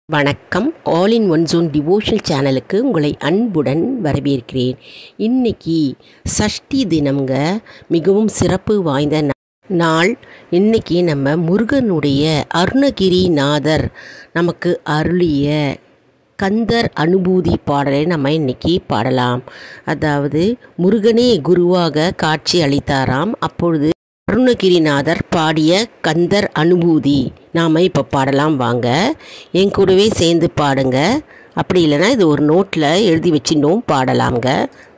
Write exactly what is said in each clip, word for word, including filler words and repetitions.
வணக்கம். All in one zone devotional சேனலுக்கு உங்களை அன்புடன் வரவேற்கிறேன். இன்னைக்கு சஷ்டி தினம்ங்க, மிகவும் சிறப்பு வாய்ந்த நாள். இன்னைக்கு நம்ம முருகனுடைய அருணகிரிநாதர் நமக்கு அருளிய கந்தர் அனுபூதி பாடலை நம்ம இன்னைக்கு பாடலாம். அதாவது முருகனே குருவாக காட்சி அளித்தாராம். அப்பொழுது அருணகிரிநாதர் பாடிய கந்தர் அனுபூதி நாம் இப்போ பாடலாம். வாங்க, என் கூடவே சேர்ந்து பாடுங்க. அப்படி இல்லைன்னா இது ஒரு நோட்டில் எழுதி வச்சுட்டோம் பாடலாங்க.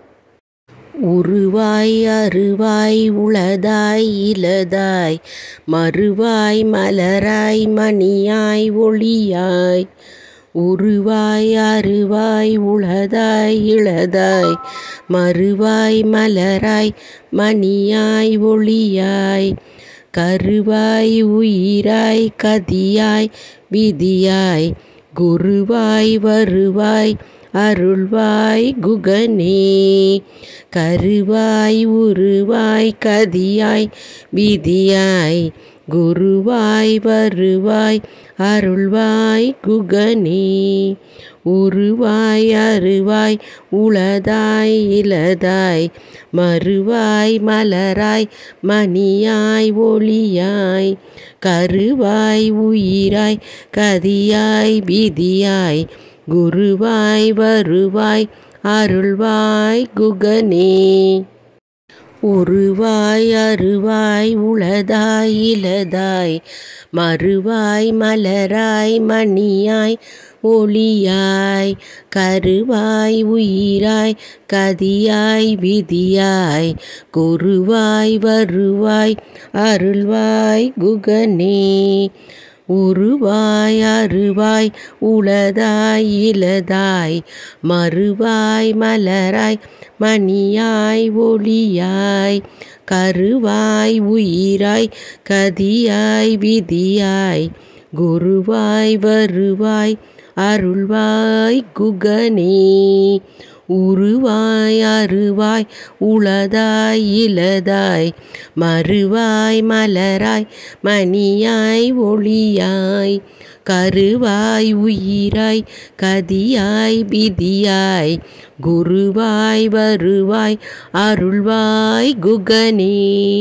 உருவாய் அருவாய் உளதாய் இலதாய் மறுவாய் மலராய் மணியாய் ஒளியாய். உருவாய் அருவாய் உளதாய் இளதாய் மறுவாய் மலராய் மணியாய் ஒளியாய். கருவாய் உயிராய் கதியாய் விதியாய் குருவாய் வருவாய் அருள்வாய் குகனே. கருவாய் உருவாய் கதியாய் விதியாய் குருவாய் வருவாய் அருள்வாய் குகனே. உருவாய் அருவாய் உளதாய் இலதாய் மறுவாய் மலராய் மணியாய் ஒளியாய். கருவாய் உயிராய் கதியாய் விதியாய் குருவாய் வருவாய் அருள்வாய் குகனே. உருவாய் அருவாய் உளதாய் இலதாய் மறுவாய் மலராய் மணியாய் ஒளியாய். கருவாய் உயிராய் கதியாய் விதியாய் குருவாய் வருவாய் அருள்வாய் குகனே. உருவாய் அருவாய் உளதாய் இலதாய் மறுவாய் மலராய் மணியாய் ஒளியாய். கருவாய் உயிராய் கதியாய் விதியாய் குருவாய் வருவாய் அருள்வாய் குகனே. உருவாய் அருவாய் உளதாய் இலதாய் மறுவாய் மலராய் மணியாய் ஒளியாய். கருவாய் உயிராய் கதியாய் விதியாய் குருவாய் வருவாய் அருள்வாய் குகனே.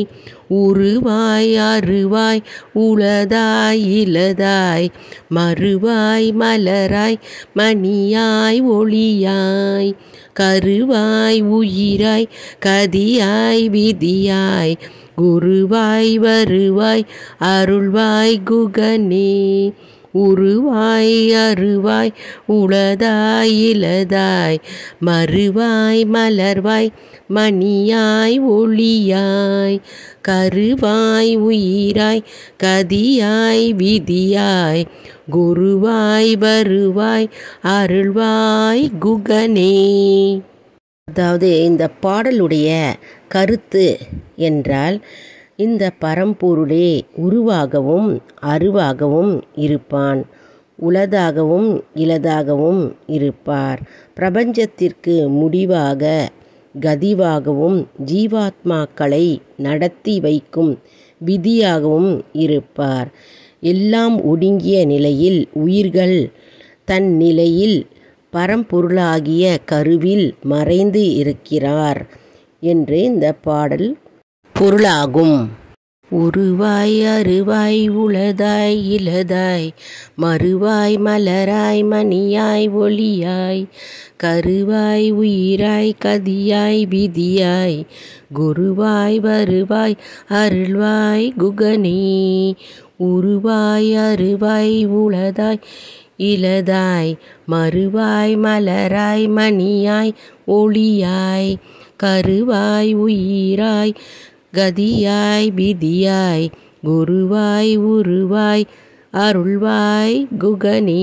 உருவாய் அருவாய் உளதாய் இலதாய் மறுவாய் மலராய் மணியாய் ஒளியாய். கருவாய் உயிராய் கதியாய் விதியாய் குருவாய் வருவாய் அருள்வாய் குகனே. உருவாய் அருவாய் உளதாய் இலதாய் மறுவாய் மலர்வாய் மணியாய் ஒளியாய். கருவாய் உயிராய் கதியாய் விதியாய் குருவாய் வருவாய் அருள்வாய் குகனே. அதாவது இந்த பாடலுடைய கருத்து என்றால், இந்த பரம்பொருளே உருவாகவும் அருவாகவும் இருப்பான், உளதாகவும் இலதாகவும் இருப்பார். பிரபஞ்சத்திற்கு முடிவாக கதிவாகவும் ஜீவாத்மாக்களை நடத்தி வைக்கும் விதியாகவும் இருப்பார். எல்லாம் ஒடுங்கிய நிலையில் உயிர்கள் தன் நிலையில் பரம்பொருளாகிய கருவில் மறைந்து இருக்கிறார் என்று இந்த பாடல் பொருளாகும். உருவாய் அருவாய் உளதாய் இலதாய் மறுவாய் மலராய் மணியாய் ஒளியாய். கருவாய் உயிராய் கதியாய் விதியாய் குருவாய் வருவாய் அருள்வாய் குகனே. உருவாய் அருவாய் உளதாய் இலதாய் மறுவாய் மலராய் மணியாய் ஒளியாய். கருவாய் உயிராய் கதியாய் விதியாய் குருவாய் உருவாய் அருள்வாய் குகனே.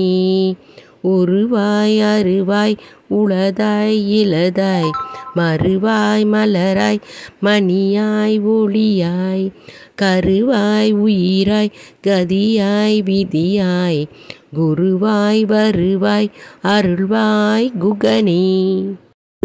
உருவாய் அருவாய் உளதாய் இலதாய் மறுவாய் மலராய் மணியாய் ஒளியாய். கருவாய் உயிராய் கதியாய் விதியாய் குருவாய் வருவாய் அருள்வாய் குகனே.